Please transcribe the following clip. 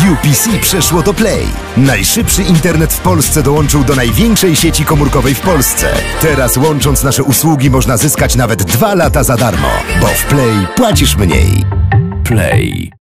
UPC przeszło do Play. Najszybszy internet w Polsce dołączył do największej sieci komórkowej w Polsce. Teraz łącząc nasze usługi można zyskać nawet 2 lata za darmo, bo w Play płacisz mniej. Play.